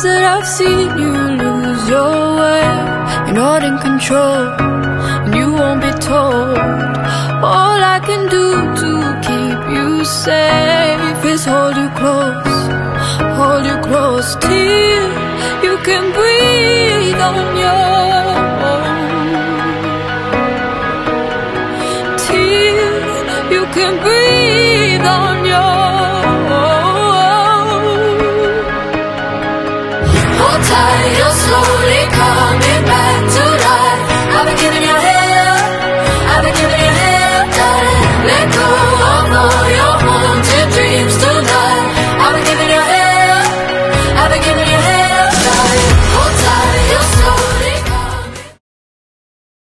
times that I've seen you lose your way. You're not in control, and you won't be told. All I can do to keep you safe is hold you close till you can breathe on your own. Till you can breathe on your own.